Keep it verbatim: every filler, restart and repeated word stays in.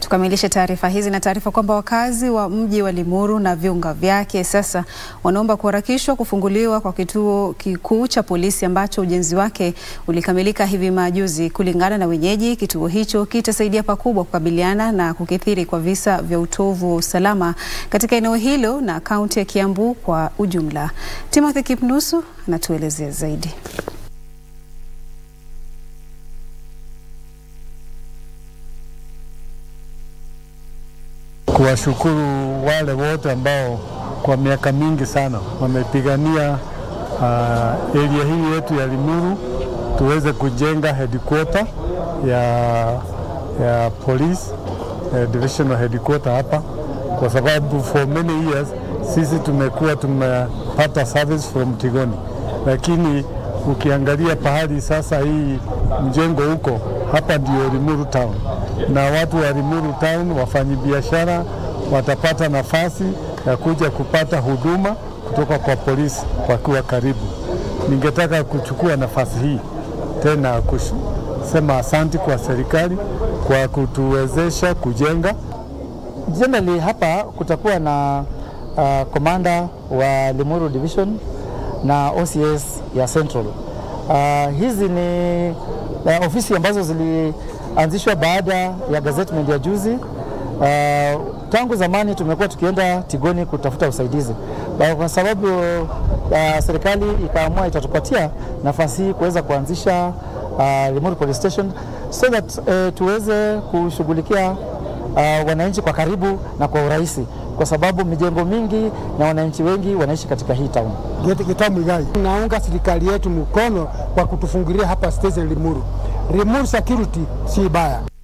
Tukamilishe taarifa hizi na taarifa kwamba wakazi wa mji wa Limuru na viunga vyake sasa wanaomba kuharakishwa kufunguliwa kwa kituo kikuu cha polisi ambacho ujenzi wake ulikamilika hivi majuzi. Kulingana na wenyeji, kituo hicho kitasaidia pakubwa kukabiliana na kukithiri kwa visa vya utovu wa usalama katika eneo hilo na kaunti ya Kiambu kwa ujumla. Timothy Kipnusu anatuelezea zaidi. Kuwashukuru wale wote ambao kwa miaka mingi sana wamepigania uh, area hii yetu ya Limuru tuweze kujenga headquarter ya ya police uh, divisional headquarter hapa, kwa sababu for many years sisi tumekuwa tumepata service from Tigoni, lakini ukiangalia pahali sasa hii mjengo huko, hapa ndio Limuru town, na watu wa Limuru town wafanyabiashara watapata nafasi ya kuja kupata huduma kutoka kwa polisi wakiwa karibu. Ningetaka kuchukua nafasi hii tena kusema asante kwa serikali kwa kutuwezesha kujenga. Generally hapa kutakuwa na uh, komanda wa Limuru division na O C S ya Central. Uh, hizi ni uh, ofisi ambazo zilianzishwa baada ya gazettement ya juzi. Uh, tangu zamani tumekuwa tukienda Tigoni kutafuta usaidizi, kwa sababu uh, serikali ikaamua itatupatia nafasi hii kuweza kuanzisha uh, Limuru Police Station so that uh, tuweze kushughulikia uh, wananchi kwa karibu na kwa urahisi, kwa sababu mijengo mingi na wananchi wengi wanaishi katika hii town. Naunga serikali yetu mkono kwa kutufungulia hapa station Limuru. Limuru security si baya.